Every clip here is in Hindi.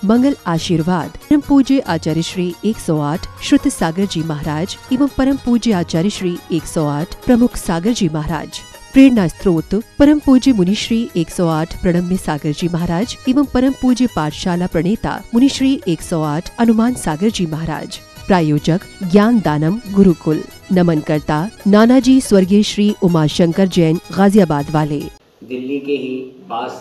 मंगल आशीर्वाद परम पूज्य आचार्य श्री 108 श्रुत सागर जी महाराज एवं परम पूज्य आचार्य श्री 108 प्रमुख सागर जी महाराज। प्रेरणा स्त्रोत परम पूज्य मुनिश्री 108 प्रणम्य सागर जी महाराज एवं परम पूज्य पाठशाला प्रणेता मुनिश्री 108 हनुमान सागर जी महाराज। प्रायोजक ज्ञान दानम गुरुकुल। नमन करता नानाजी स्वर्गीय श्री उमाशंकर जैन गाजियाबाद वाले। दिल्ली के ही पास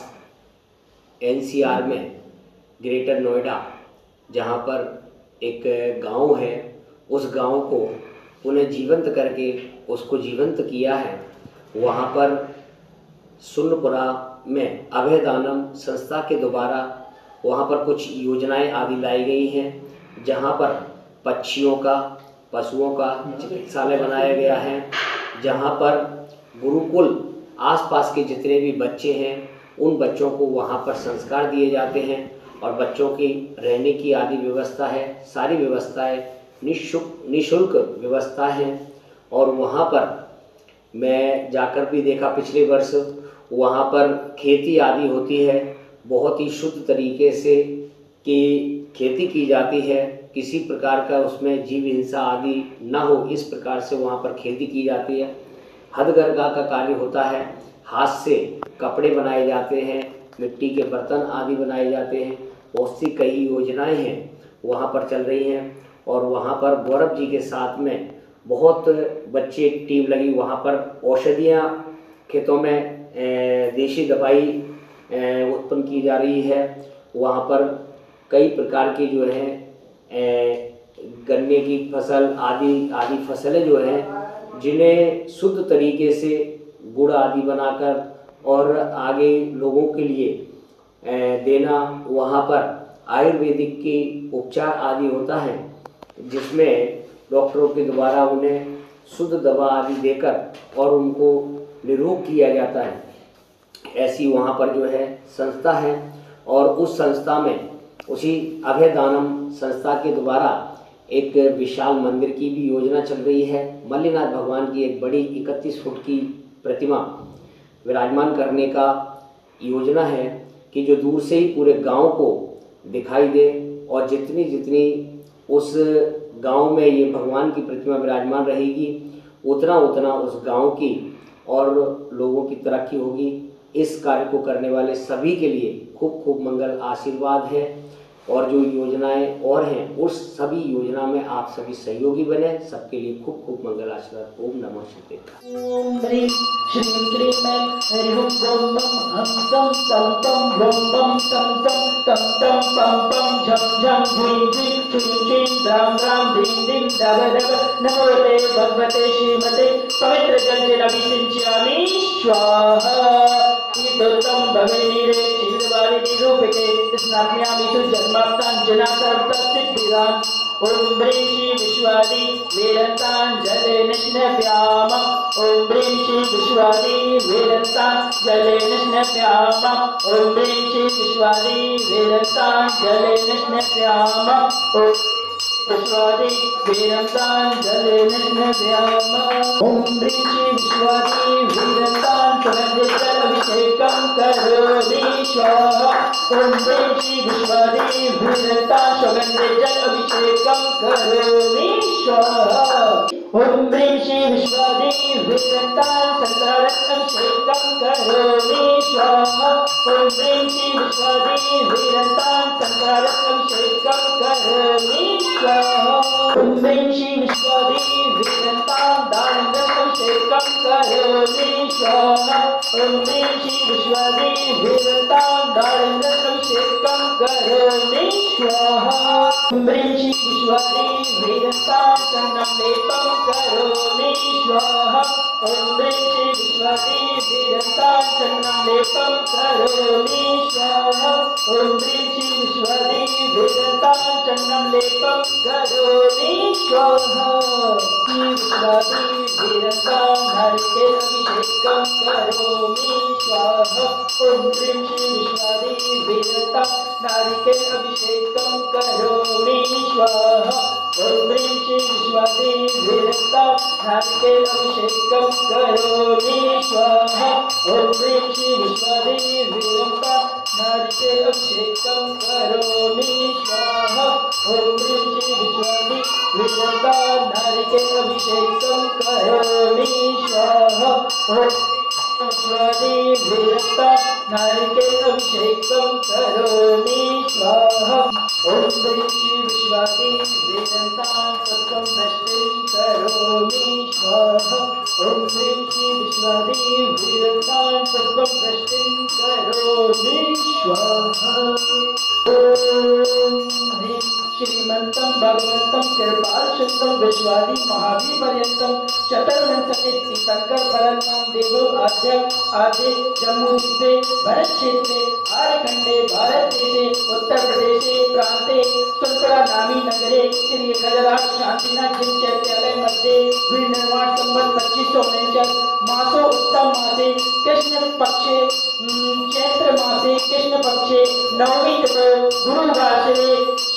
एनसीआर में ग्रेटर नोएडा जहाँ पर एक गांव है, उस गांव को पुनः जीवंत करके उसको जीवंत किया है। वहाँ पर सुन्नपुरा में अभयदानम संस्था के द्वारा वहाँ पर कुछ योजनाएं आदि लाई गई हैं, जहाँ पर पक्षियों का, पशुओं का चिकित्सालय बनाया गया है, जहाँ पर गुरुकुल आसपास के जितने भी बच्चे हैं उन बच्चों को वहाँ पर संस्कार दिए जाते हैं और बच्चों की रहने की आदि व्यवस्था है। सारी व्यवस्थाएं निःशुल्क व्यवस्था है। और वहाँ पर मैं जाकर भी देखा पिछले वर्ष, वहाँ पर खेती आदि होती है, बहुत ही शुद्ध तरीके से की खेती की जाती है, किसी प्रकार का उसमें जीव हिंसा आदि न हो, इस प्रकार से वहाँ पर खेती की जाती है। हथकरघा का कार्य होता है, हाथ से कपड़े बनाए जाते हैं, मिट्टी के बर्तन आदि बनाए जाते हैं। बहुत सी कई योजनाएं हैं वहाँ पर चल रही हैं। और वहाँ पर गौरव जी के साथ में बहुत बच्चे टीम लगी। वहाँ पर औषधियाँ खेतों में देशी दवाई उत्पन्न की जा रही है। वहाँ पर कई प्रकार की जो है गन्ने की फसल आदि फसलें जो हैं, जिन्हें शुद्ध तरीके से गुड़ आदि बनाकर और आगे लोगों के लिए देना। वहाँ पर आयुर्वेदिक की उपचार आदि होता है, जिसमें डॉक्टरों के द्वारा उन्हें शुद्ध दवा आदि देकर और उनको निरोग किया जाता है। ऐसी वहाँ पर जो है संस्था है। और उस संस्था में उसी अभयदानम संस्था के द्वारा एक विशाल मंदिर की भी योजना चल रही है। मल्लिनाथ भगवान की एक बड़ी 31 फुट की प्रतिमा विराजमान करने का योजना है कि जो दूर से ही पूरे गांव को दिखाई दे और जितनी उस गांव में ये भगवान की प्रतिमा विराजमान रहेगी, उतना उस गांव की और लोगों की तरक्की होगी। इस कार्य को करने वाले सभी के लिए खूब खूब मंगल आशीर्वाद है। और जो योजनाएं और हैं, उस सभी योजना में आप सभी सहयोगी बने। सबके लिए खूब खूब मंगल आशीर्वाद। ओम नमः शिवाय। ओम ह्रीं श्रीं क्लीं हरि ओम बम बम हम सम तम तम बम बम तम तम पम पम झम झम ह्रीं ह्रीं श्रीं श्रीं राम राम ह्रीं ह्रीं दव दव नमो ते भगवते श्रीमते पवित्र जल जल अभिषिञ्चामि स्वाहा। ईतोत्तम भवेनिरे क्षीरवारि निरूपिते स्नाम्यामि सुजन्माप्ताञ्जना सर्वसिद्धिदां। ओम ह्रीं श्री विश्वादि वेदांतांजलेन स्नाप्याम। ओम ह्रीं श्री विश्वादि वेदांतांजलेन स्नाप्याम। ओम ह्रीं श्री विश्वादि वेदांतांजलेन स्नाप्याम। ओम विश्वादि वेदांतांजलेन स्नाप्याम। ओम ह्रीं श्री विश्वादि वेदांतांजलेन अभिषेकं करोमि स्वाहा। ओम ह्रीं श्री विश्वादि वेदांतांजलेन अभिषेकं करोमि स्वाहा। ओम ह्रीं श्री विश्वादि वेदांतांजलेन अभिषेकं करोमि स्वाहा। ओम ह्रीं श्री विश्वादि वेदांतांजलेन अभिषेकं करोमि स्वाहा। ओम ह्रीं श्री विश्वादि वेदांतांजलेन अभिषेकं करोमि स्वाहा। ओम ह्रीं श्री विश्वादि वेदांतांजलेन अभिषेकं करोमि स्वाहा। ओम ह्रीं श्री विश्वादि वेदांतांजलेन लेपं करोमि स्वाहा। ओम ह्रीं श्री विश्वादि वेदांतांजलेन लेपं करोमि स्वाहा। ओम ह्रीं श्री विश्वादि वेदांतांजलेन लेपं करोमि स्वाहा। विश्वादि वेदांतांजलेन अभिषेकं करोमि स्वाहा। ओम ह्रीं श्री विश्वादि वेदांतांजलेन अभिषेकं करोमि स्वाहा। ओम ह्रीं श्री विश्वादि वेदांतांजलेन अभिषेकं करोमि स्वाहा। ओम ह्रीं श्री विश्वादि वेदांतांजलेन नारिकेल अभिषेकं करोमि स्वाहा ओम ह्रीं श्री विश्वादी विरता नारिकेल अभिषेकं करोमि स्वाहा ओम विश्वादी विरता नारिकेल अभिषेकं करोमि स्वाहा ओम ह्रीं श्री विश्वादी विरता पुष्पं दृष्टिं करोमि स्वाहा ओम ह्रीं श्री विश्वादी विरता पुष्पं दृष्टिं करोमि स्वाहा ओम ह्रीं श्रीमन्तं भगवन्तं कृपाल शुद्धं विश्वादी महावीर पर्यन्तं चतुर्विंशति तीर्थंकर परमनाम देवो आद्य आदि जम्मू द्वीपे भरत क्षेत्रे आर्यखंडे भारत देशे उत्तर प्रदेशे प्रान्ते सुल्परा नामी नगरे श्री खजराज शांतिनाथ जिन चैत्यालय मध्ये विनिर्माण संवत् 2549 मासो उत्तम मासे कृष्ण पक्षे चैत्र मासे कृष्ण पक्षे नवमी गुरुवासरे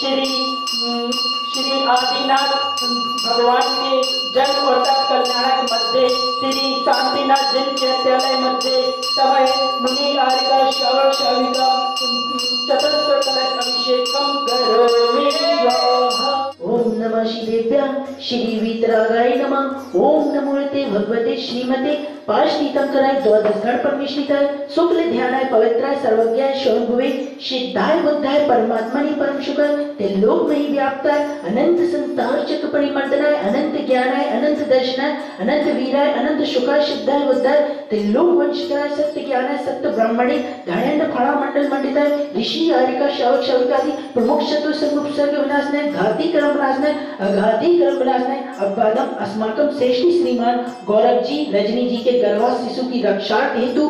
श्री आदिनाथ भगवान के जन्म और तप कल्याणक मध्ये श्री शांतिनाथ जिन चैत्यालय मध्ये समय मुनि आर्यका श्रावक श्राविका चतुर्स्वर कलश अभिषेकं करोमि स्वाहा ओम नमः श्रीदेव्यां श्री वीतरागाय नमः ओम नमोते भगवते श्रीमते पार्श्वतीर्थंकराय द्वादश गण परमेश्वराय शुक्ल ध्यानाय पवित्राय सर्वज्ञाय शंभुवे सिद्धाय बुद्धाय परमात्मनि परम शुक्र त्रिलोक में व्याप्ताय अनंत संसार चक्र परिमर्दनाय अनंत ज्ञानाय अनंत दर्शनाय अनंत वीराय अनंत शुकाय सिद्धाय बुद्धाय त्रिलोक वंशकाय सत्य ज्ञानाय सत्य ब्राह्मणे धनेन्द्र फणा मंडल मंडिताय ऋषि आर्यका श्रावक श्राविकादि प्रमुख शत्रु संरूप सर्ग विनाशनाय घाती कर्म विनाशनाय अघाती कर्म विनाशनाय अबादम अस्माकम श्रेष्ठी श्रीमान गौरव जी रजनी जी के गर्भस्थ शिशु की रक्षा हेतु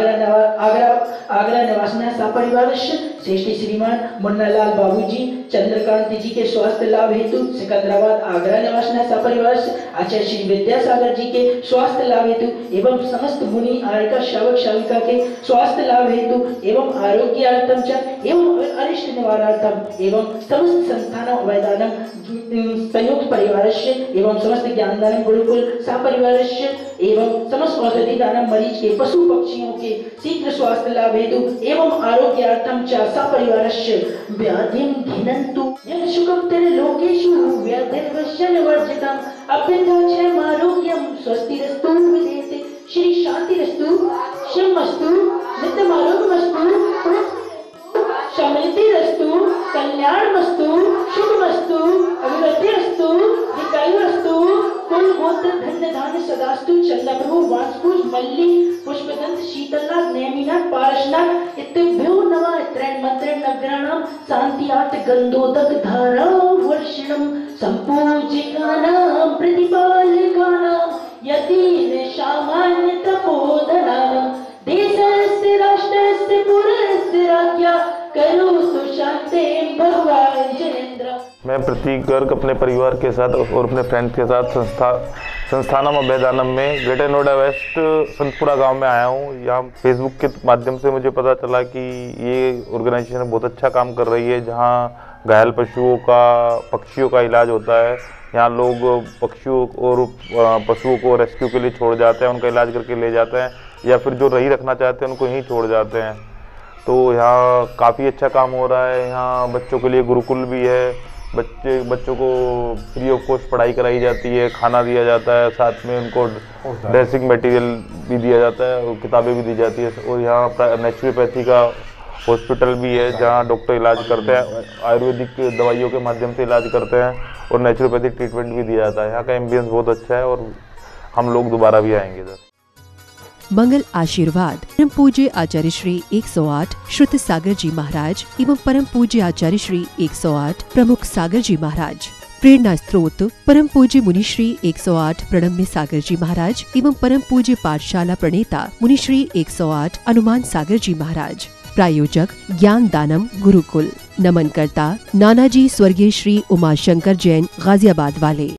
आगरा निवासना सपरिवार श्रेष्ठी श्रीमान मुन्नालाल बाबूजी चंद्रकांत जी के स्वास्थ्य लाभ हेतु सिकंदराबाद आगरा निवासना सपरिवार आचार्य श्री विद्यासागर जी के स्वास्थ्य लाभ हेतु एवं समस्त मुनि आर्यका श्रावक श्राविका के स्वास्थ्य लाभ हेतु एवं आरोग्यार्थम च एवं अरिष्ट निवारणार्थम एवं समस्त संस्थानम वैदानम संयुक्त परिवारस्य एवं समस्त ज्ञानदानम गुरुकुल सपरिवारस्य एवं समस्त औषधि दानम मरीज के पशु पक्षियों के शीघ्र स्वास्थ्य लाभ हेतु एवं आरोग्यार्थम च सपरिवारस्य व्याधिं घिनन्तु यत् सुखं तेरे लोकेषु व्याधिर्वश्यन वर्जितम् अभ्यन्तक्षयम् आरोग्यं स्वस्तिरस्तु विदेते श्री शांतिरस्तु शिवमस्तु नित्यमारोग्यमस्तु समृद्धिरस्तु कल्याणमस्तु शुभमस्तु अभिवृद्धिरस्तु दीर्घायुरस्तु कुल गोत्र धन्य धान्य सदास्तु चंद्रप्रभु वांसपुष मल्ली पुष्पदंत शीतलनाथ नेमिनाथ पारशनाथ इत्यभ्यो नमः त्रैण मंत्रेण नगराणाम शांतियात गंधोदक धारा वर्षणम संपूजिकानां प्रतिपालकानां यतीन सामान्य तपोधनानां देशस्य राष्ट्रस्य पुरस्य राज्ञा करोतु शान्तिं भगवान् जनेन्द्र। मैं प्रतीक गर्ग अपने परिवार के साथ और अपने फ्रेंड्स के साथ संस्थानम अभयदानम में ग्रेटर नोएडा वेस्ट संतपुरा गांव में आया हूं। यहाँ फेसबुक के माध्यम से मुझे पता चला कि ये ऑर्गेनाइजेशन बहुत अच्छा काम कर रही है, जहाँ घायल पक्षियों का इलाज होता है। यहाँ लोग पक्षियों और पशुओं को रेस्क्यू के लिए छोड़ जाते हैं, उनका इलाज करके ले जाते हैं, या फिर जो रही रखना चाहते हैं उनको यहीं छोड़ जाते हैं। तो यहाँ काफ़ी अच्छा काम हो रहा है। यहाँ बच्चों के लिए गुरुकुल भी है, बच्चों को फ्री ऑफ कॉस्ट पढ़ाई कराई जाती है, खाना दिया जाता है, साथ में उनको ड्रेसिंग मटेरियल भी दिया जाता है और किताबें भी दी जाती है। और यहाँ नेचुरोपैथी का हॉस्पिटल भी है, जहाँ डॉक्टर इलाज करते हैं, आयुर्वेदिक दवाइयों के माध्यम से इलाज करते हैं और नेचुरोपैथिक ट्रीटमेंट भी दिया जाता है। यहाँ का एम्बियंस बहुत अच्छा है और हम लोग दोबारा भी आएंगे इधर। मंगल आशीर्वाद परम पूज्य आचार्य श्री 108 श्रुत सागर जी महाराज एवं परम पूज्य आचार्य श्री 108 प्रमुख सागर जी महाराज। प्रेरणा स्त्रोत परम पूज्य मुनिश्री 108 प्रणम्य सागर जी महाराज एवं परम पूज्य पाठशाला प्रणेता मुनिश्री 108 हनुमान सागर जी महाराज। प्रायोजक ज्ञान दानम गुरुकुल। नमनकर्ता नानाजी स्वर्गीय श्री उमाशंकर जैन गाजियाबाद वाले।